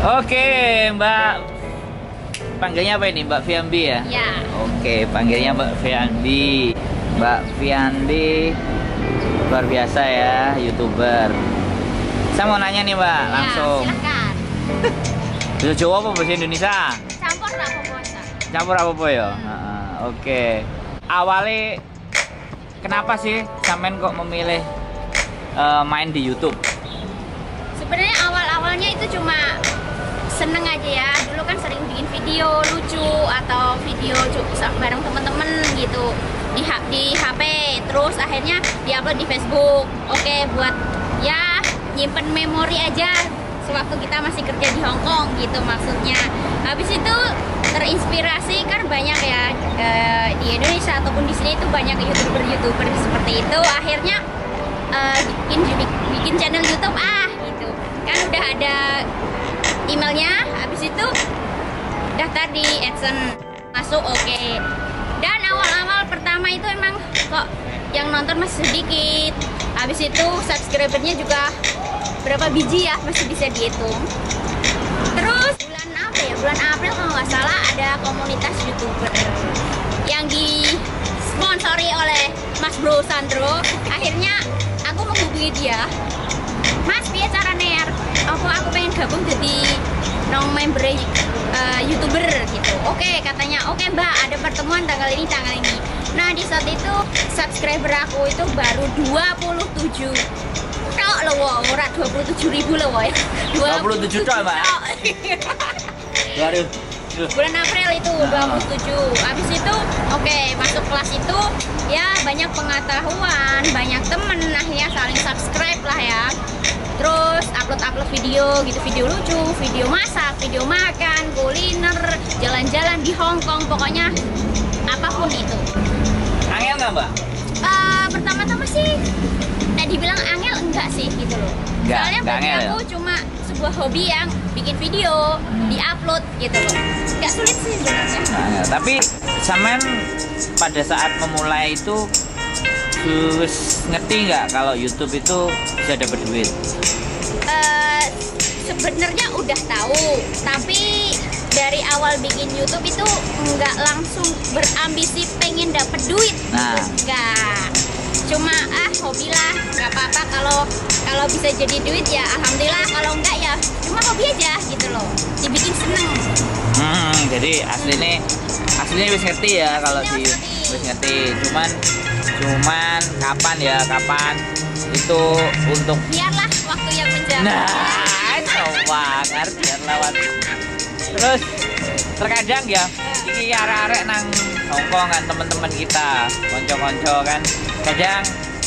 Oke, Mbak. Panggilnya apa ini? Mbak Fiambi ya? Ya. Oke, panggilnya Mbak Fiambi. Mbak Fiambi luar biasa ya, YouTuber. Saya mau nanya nih, Mbak, langsung. Ya, silakan. Bahasa Jawa apa bahasa Indonesia? Campur lah puasa. Campur apa ya? Oke. Awalnya kenapa sih sampean kok memilih main di YouTube? Sebenarnya awal-awalnya itu cuma seneng aja ya. Dulu kan sering bikin video lucu atau video bareng temen-temen gitu di HP. Terus akhirnya diupload di Facebook. Oke, buat ya nyimpen memori aja sewaktu kita masih kerja di Hong Kong gitu maksudnya. Habis itu terinspirasi kan banyak ya di Indonesia ataupun di sini itu banyak YouTuber seperti itu. Akhirnya bikin channel YouTube gitu. Kan udah ada emailnya, habis itu daftar di AdSense, masuk oke. Dan awal-awal pertama itu emang kok yang nonton masih sedikit. Habis itu subscribernya juga berapa biji ya, masih bisa dihitung. Terus bulan apa ya? Bulan April kalau nggak salah ada komunitas YouTuber yang disponsori oleh Mas Bro Sandro. Akhirnya aku menghubungi dia. Mas, biar caranya aku pengen gabung jadi member YouTuber gitu. Oke, katanya oke Mbak, ada pertemuan tanggal ini. Nah, di saat itu subscriber aku itu baru 27. Tok loh, ora 27.000 loh ya. 27 tok, Mbak. Waduh. Bulan April itu 27. Habis itu oke, masuk kelas itu ya banyak pengetahuan, banyak temen, akhirnya saling subscribe lah ya. Terus upload video gitu, video lucu, video masak, video makan, kuliner, jalan-jalan di Hong Kong, pokoknya apapun itu. Angel nggak, Mbak? Pertama-tama sih dibilang angel enggak sih gitu loh. Soalnya bagi aku cuma sebuah hobi yang bikin video, diupload gitu loh. Nggak sulit sih sebenarnya. Nah, tapi sampean pada saat memulai itu terus ngerti nggak kalau YouTube itu bisa dapat duit? Sebenarnya udah tahu, tapi dari awal bikin YouTube itu nggak langsung berambisi pengen dapet duit. Nah, nggak, cuma hobi lah, nggak apa-apa kalau bisa jadi duit ya alhamdulillah, kalau enggak ya cuma hobi aja gitu loh, dibikin seneng. Jadi aslinya wis ngerti ya kalau di wis ngerti, cuman kapan itu untuk biarlah waktu yang menjawab. Nah, coba ngerti lewat. Terus terkadang ya iki arek-arek nang Hongkong kan, teman-teman kita, konco-konco kan, kadang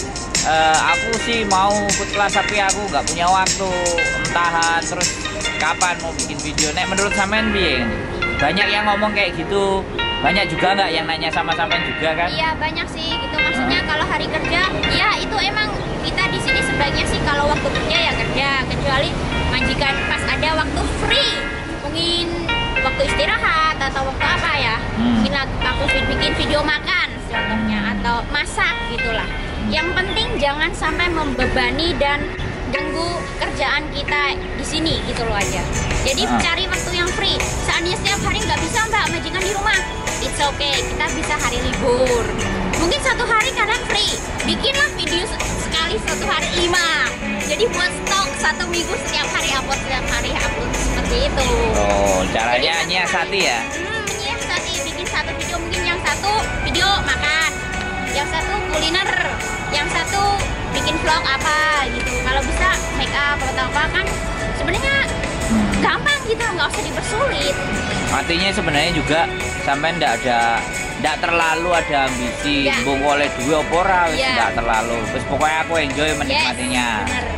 aku sih mau ikut kelas tapi aku nggak punya waktu, entahan terus kapan mau bikin video. Nek menurut sampean piye? Banyak yang ngomong kayak gitu, banyak juga nggak yang nanya sama sampean juga kan? Iya banyak sih gitu, maksudnya kalau hari kerja ya itu emang kita di sini sebaiknya sih kalau waktu kerja ya kerja, kecuali majikan pas ada waktu free, mungkin waktu istirahat atau waktu apa ya, mungkin aku bikin video makan contohnya atau masak gitulah. Yang penting jangan sampai membebani dan ganggu kerjaan kita di sini gitu loh aja. Jadi cari waktu yang free. Seandainya setiap hari nggak bisa Mbak majikan di rumah, it's okay, kita bisa hari libur. Mungkin satu hari kadang free, bikinlah video sekali satu hari 5. Jadi buat stok 1 minggu setiap hari upload seperti itu. Oh, caranya nyiasati ya? Nyiasati, bikin satu video, mungkin yang satu video makan, yang satu kuliner, yang satu bikin vlog apa gitu. Kalau bisa make up atau apa kan sebenarnya gampang gitu, nggak usah dipersulit. Artinya sebenarnya juga sampai ndak terlalu ada ambisi mbok oleh duwe apa ora, wis ndak terlalu. Wis pokoknya aku enjoy menikmatinya.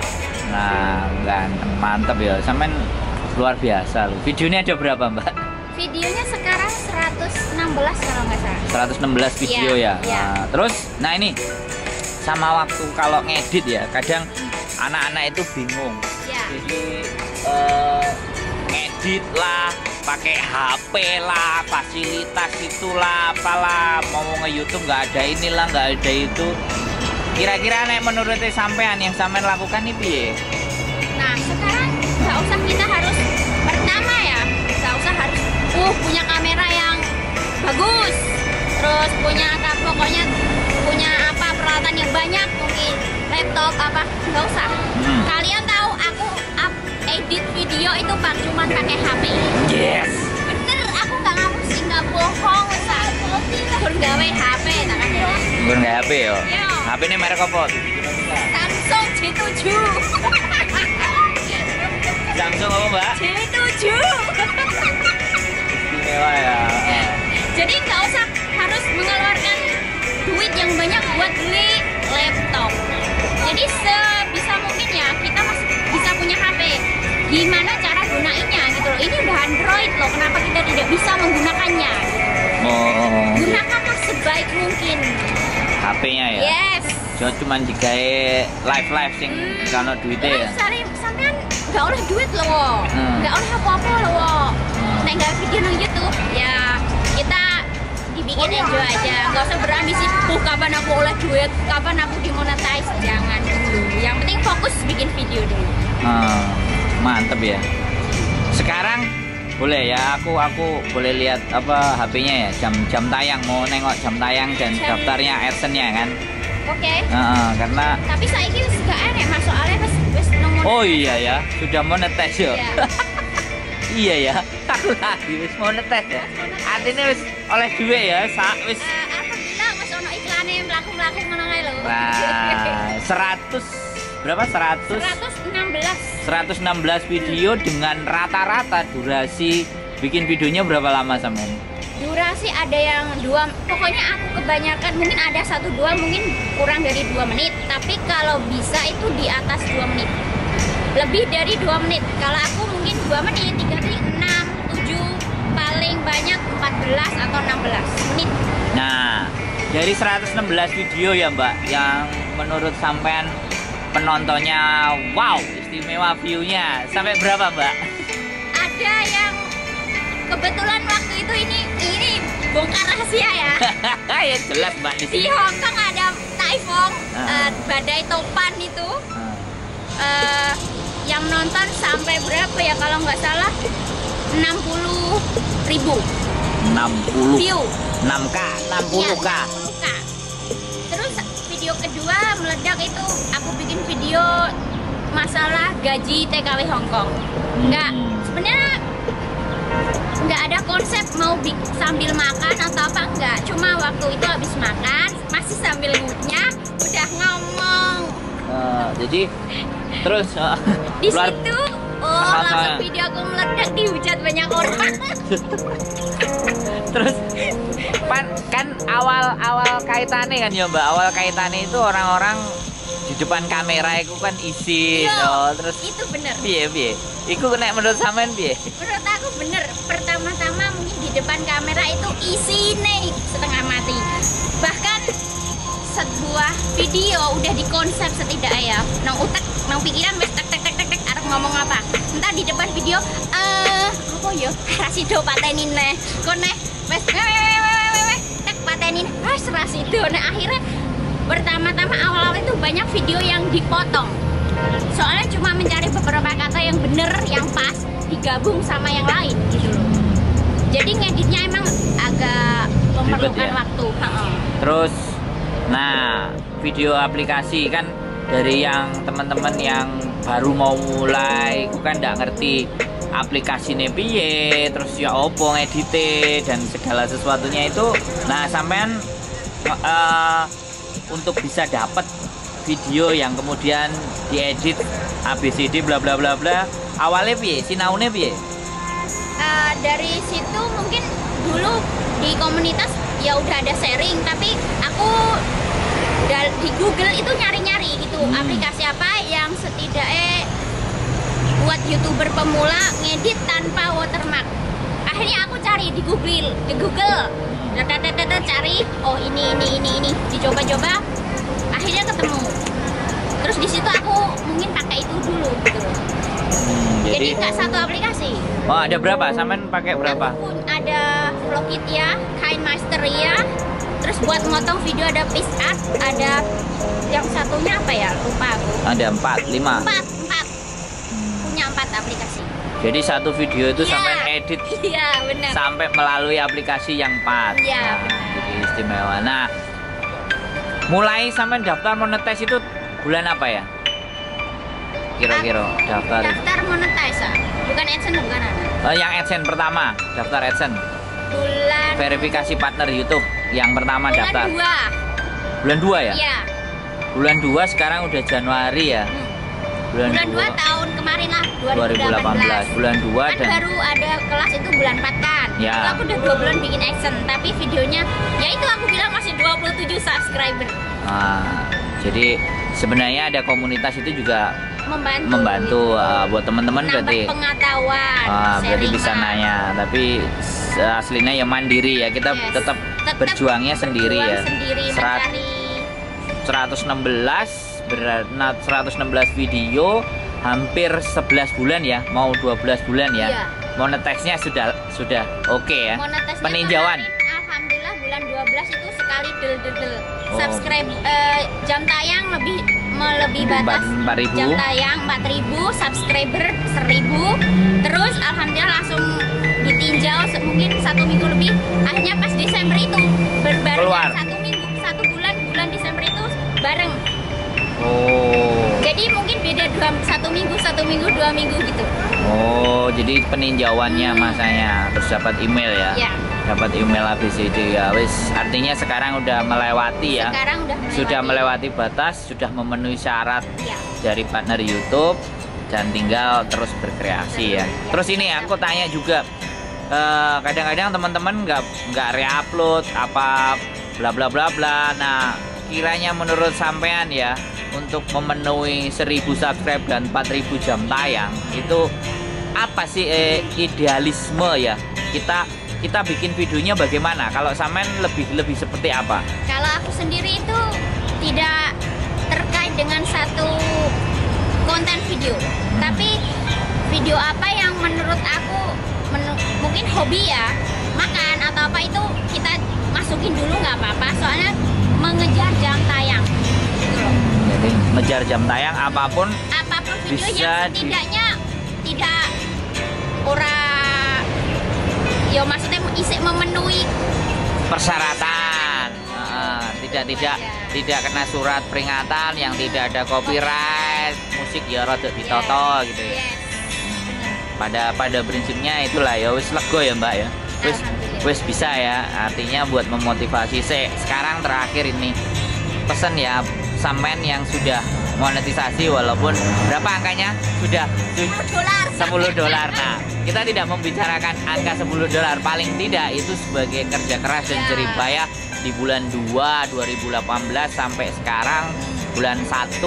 Nah, mantap ya. Sampean luar biasa loh. Videonya ada berapa, Mbak? Videonya sekarang 116 kalau nggak salah. 116 video ya. Nah, terus ini sama waktu kalau ngedit ya, kadang anak-anak itu bingung. Jadi ngedit lah, pakai HP lah, fasilitas itulah, apalah, mau nge-YouTube nggak ada inilah, nggak ada itu. Kira-kira menurut sampean yang sampean lakukan ini piye? Nah, sekarang nggak usah kita harus pertama video itu Pak cuman pakai HP. Yes. Bener, aku nggak ngomong sih, nggak bohong Pak. Pun gawe HP tak kan ya. Gue nggak HP yo. Iya. HP ini merek apa? Samsung J7. Samsung apa mbak? J7. Istimewa ya. Jadi nggak usah harus mengeluarkan duit yang banyak buat beli laptop. Jadi sebisa mungkin ya kita masih bisa punya HP. Gimana cara gunainnya gitu loh. Ini udah Android loh. Kenapa kita tidak bisa menggunakannya? Oh. Gunakanlah sebaik mungkin. HP-nya ya. Yes. Cuma digawe live sing kalau duitnya ya. Sampean nggak oleh duit loh. Nggak oleh apa-apa loh. Nek nggak video nang YouTube ya kita dibikin enjoy aja, nggak usah berambisi kapan aku oleh duit, kapan aku dimonetize, jangan dulu. Yang penting fokus bikin video dulu. Mantep ya. Sekarang boleh ya, aku boleh lihat apa HP-nya ya, jam tayang, mau nengok jam tayang dan daftarnya AdSense-nya kan. Oke. Karena tapi saya ini gak enak mas, soalnya wes nomor. oh iya ya, sudah monetize ya. Iya. Iya ya, aku lagi wis monetize ya. Artinya wis oleh duit ya, wis. Alhamdulillah mas ono iklane mlaku-mlaku ngono ae lho. Nah, 100 berapa? 116 video dengan rata-rata durasi bikin videonya berapa lama sampean? Durasi ada yang 2, pokoknya aku kebanyakan mungkin ada 1-2 mungkin kurang dari 2 menit, tapi kalau bisa itu di atas 2 menit. Lebih dari 2 menit. Kalau aku mungkin 2 menit, 3 menit, 6, 7, paling banyak 14 atau 16 menit. Nah, dari 116 video ya Mbak, yang menurut sampean penontonnya wow, istimewa view-nya, sampai berapa Mbak? Ada yang kebetulan waktu itu ini bongkar rahasia ya. Ya jelas Mbak di Di sini. Hong Kong ada typhoon, badai topan itu. Yang nonton sampai berapa ya kalau nggak salah 60.000 60 view. 6K, 60K. Ya, 60K. Terus video kedua meledak itu aku bikin video masalah gaji TKW Hong Kong. Sebenarnya nggak ada konsep mau sambil makan atau apa, enggak. Cuma waktu itu habis makan masih sambil ngunyah udah ngomong. Jadi terus Di situ langsung video aku meledak, dihujat banyak orang. Terus kan awal kaitannya kan ya Mbak, awal kaitannya itu orang-orang di depan kamera itu kan isin. Terus itu bener. Piye iku nek menurut sampean piye? Menurut aku bener. Pertama-tama mungkin di depan kamera itu isine setengah mati. Bahkan sebuah video udah dikonsep setidaknya ya, nang utek nang pikiran wis tek arep ngomong apa, entar di depan video apa yo rasido patenin neh koneh wis tek patenin wis rasido. Nah akhirnya pertama-tama awal-awal itu banyak video yang dipotong, soalnya cuma mencari beberapa kata yang bener yang pas digabung sama yang lain gitu loh. Jadi ngeditnya emang agak memerlukan waktu. Terus nah, video aplikasi kan dari yang teman-teman yang baru mau mulai, aku kan nggak ngerti aplikasinya piye, terus ya opo ngedite dan segala sesuatunya itu. Nah, sampean untuk bisa dapat video yang kemudian diedit ABCD bla bla bla bla, awalnya piye? Sinaune piye? Dari situ mungkin dulu di komunitas ya udah ada sharing, tapi aku di Google itu nyari-nyari gitu aplikasi apa yang setidaknya buat YouTuber pemula ngedit tanpa watermark. Akhirnya aku cari di Google, cari oh ini dicoba-coba, akhirnya ketemu. Terus di situ aku mungkin pakai itu dulu gitu. Jadi nggak satu aplikasi. Oh, ada berapa? Sampean pakai berapa? Aku ada Vlogit ya, KineMaster ya. Terus buat motong video ada PixArt, ada yang satunya apa ya? Lupa aku. Ada 4, 5. 4. Punya 4 aplikasi. Jadi satu video itu Iya. sampean edit Iya, benar. sampai melalui aplikasi yang 4. Iya, Nah, jadi istimewa. Nah, mulai sampean daftar monetize itu bulan apa ya? kira-kira daftar? Daftar monetize, bukan AdSense, bukan apa. Yang AdSense pertama, daftar AdSense. Bulan Verifikasi partner YouTube yang pertama bulan daftar. 2. Bulan 2 ya? Iya. Bulan 2 sekarang udah Januari ya. Bulan 2 tahun kemarin lah, 2018. Bulan 2 Kan dan baru ada kelas itu bulan 4 kan. Ya. Itu aku udah 2 bulan bikin AdSense, tapi videonya ya itu aku bilang masih 27 subscriber. Jadi sebenarnya ada komunitas itu juga Membantu buat teman-teman berarti. Pengetahuan. Berarti sharing bisa lah. nanya, tapi aslinya ya mandiri ya, kita Yes. tetap berjuangnya sendiri ya. Sendiri Serat- mencari 116 video hampir 11 bulan ya, mau 12 bulan ya. Iya. Monetize-nya sudah oke ya. monetisnya Peninjauan. kemarin, alhamdulillah bulan 12 itu sekali del. Oh. Subscribe jam tayang melebihi batas 4.000. jam tayang 4.000, subscriber 1.000. Terus alhamdulillah langsung ditinjau mungkin 1 minggu lebih. Akhirnya pas Desember itu Keluar. berbarengan 1 minggu, 1 bulan Desember itu bareng. Oh. Jadi mungkin beda 1 minggu, 2 minggu gitu. Oh, jadi peninjauannya masanya terus dapat email ya. Ya. Dapat email ABCD ya. Wis, artinya sekarang udah melewati ya. Sekarang Sudah melewati batas, sudah memenuhi syarat Ya. dari partner YouTube dan tinggal terus berkreasi ya. Terus ini aku tanya juga, kadang-kadang teman-teman nggak reupload apa bla bla bla bla. Nah, kiranya menurut sampean ya, untuk memenuhi 1000 subscribe dan 4000 jam tayang itu apa sih idealisme ya? Kita bikin videonya bagaimana? Kalau sampean lebih seperti apa? Kalau aku sendiri itu tidak terkait dengan satu konten video, tapi video apa yang menurut aku mungkin hobi ya, makan atau apa itu kita masukin dulu nggak apa-apa, soalnya mengejar jam tayang gitu loh. Jadi ngejar jam tayang apapun Video bisa yang setidaknya tidak ya maksudnya memenuhi persyaratan. Tidak kena surat peringatan yang tidak ada copyright, musik ya rada ditoto gitu ya. Yes. Pada prinsipnya itulah ya, wis lego ya Mbak ya. Wis bisa ya, artinya buat memotivasi. Sekarang terakhir ini pesan ya, sampean yang sudah monetisasi walaupun berapa angkanya? Sudah $10. Nah, kita tidak membicarakan angka $10, paling tidak itu sebagai kerja keras dan jerih payah di bulan 2 2018 sampai sekarang bulan 1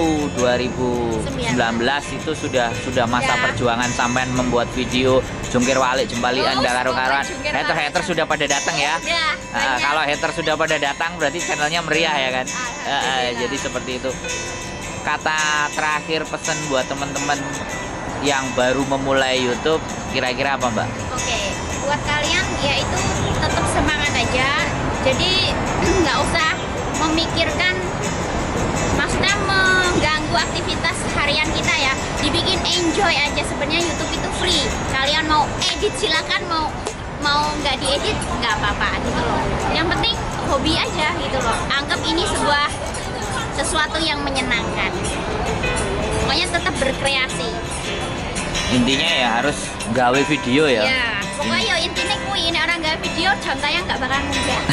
2019 itu sudah masa perjuangan sampean membuat video jungkir walik jembalian karo-karoan. Hater sudah pada datang ya. Kalau hater sudah pada datang berarti channelnya meriah ya kan. Jadi seperti itu. Kata terakhir pesan buat teman-teman yang baru memulai YouTube kira-kira apa Mbak? Oke, buat kalian ya itu tetap semangat aja. Jadi nggak usah memikirkan, maksudnya mengganggu aktivitas harian kita ya. Dibikin enjoy aja, sebenarnya YouTube itu free. Kalian mau edit silakan, mau nggak diedit nggak apa-apa gitu loh. Yang penting hobi aja gitu loh. Anggap ini sesuatu yang menyenangkan. Pokoknya tetap berkreasi. Intinya ya harus gawe video ya. Ya, pokoknya intinya ini orang gawe video jam tayang nggak bakal munggah.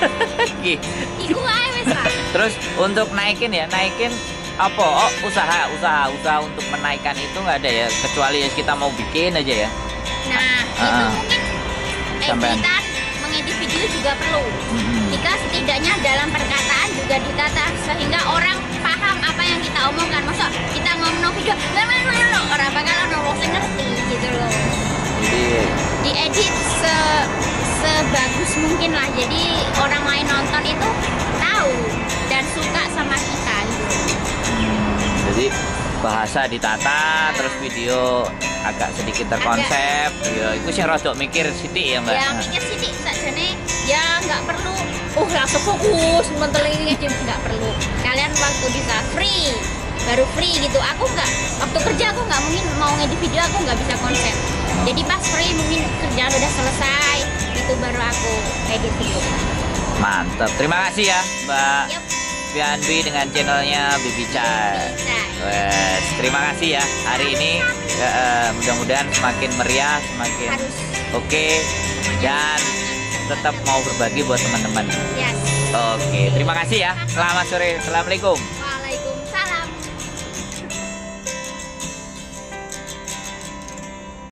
Iku ae wis lah. Terus untuk naikin apa? Oh, usaha untuk menaikkan itu nggak ada ya, kecuali ya kita mau bikin aja ya. Nah, itu mungkin editan, mengedit video juga perlu. Jika setidaknya dalam perkataan juga ditata sehingga orang paham apa yang kita omongkan. Masa kita ngomong video, orang bakal ngomong ngerti gitu loh. Jadi Diedit sebagus mungkin lah. Jadi orang lain nonton itu tahu dan suka sama kita gitu. Jadi bahasa ditata, terus video agak sedikit terkonsep. Ya, itu sih rodok mikir sithik ya Mbak. Ya mikir sithik sakjane ya nggak perlu langsung fokus mentelingi aja, nggak perlu. Kalian waktu bisa baru free gitu. Aku nggak, waktu kerja aku nggak mungkin mau ngedit video, aku nggak bisa konsep. Jadi pas free mungkin kerjaan udah selesai itu baru aku edit video. Mantap. Terima kasih ya Mbak Yup. Bianbi dengan channelnya Bibi Chai. Bisa. Wes, terima kasih ya hari ini. Mudah-mudahan semakin meriah, semakin Harus. oke, dan tetap mau berbagi buat teman-teman. Yes. Oke, terima kasih ya. Selamat sore. Assalamualaikum.